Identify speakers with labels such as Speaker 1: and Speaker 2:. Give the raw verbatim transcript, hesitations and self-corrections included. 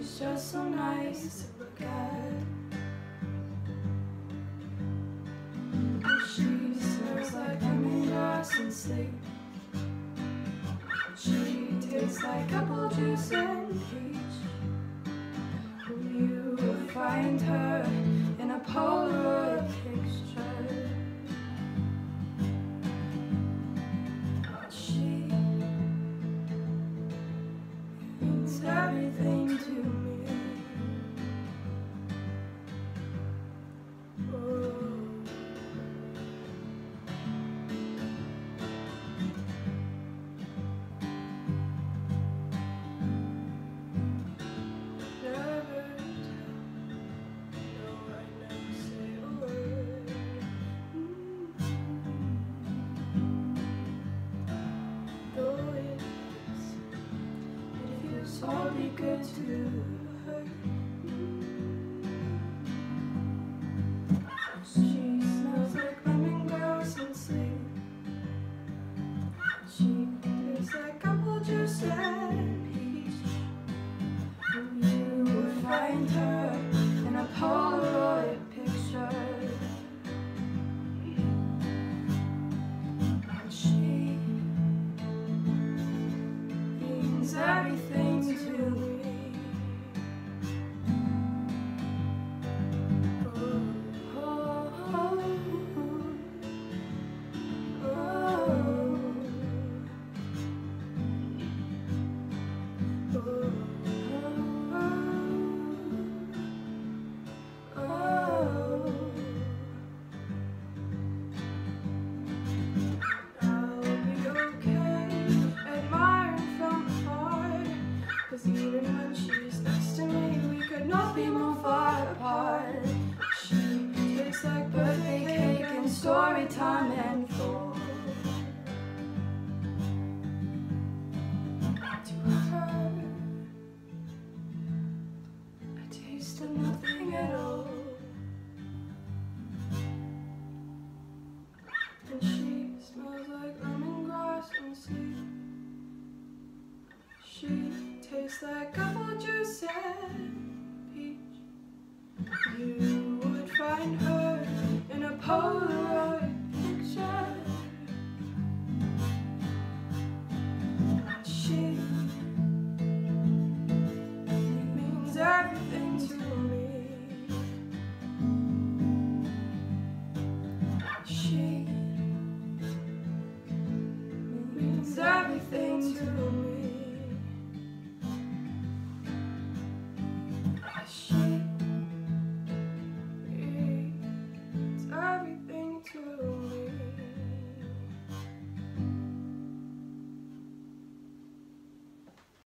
Speaker 1: She's just so nice to look at. And she smells like lemongrass and sleep. She tastes like apple juice and peach. You will find her in a Polaroid picture. She means everything to me. Oh. I'll be good to her. She smells like lemongrass and sleep. She tastes like apple juice and peach. You will find her in a Polaroid picture. And she means everything to me. Oh, oh, oh, oh, oh, oh. I'll be okay admiring from afar, 'cause even when she's next to me, we could not be more far apart. She tastes like birthday cake and story time and full. To her, I tasted nothing at all. And she smells like lemongrass and sleep. She tastes like apple juice and peach. You would find her in a Polaroid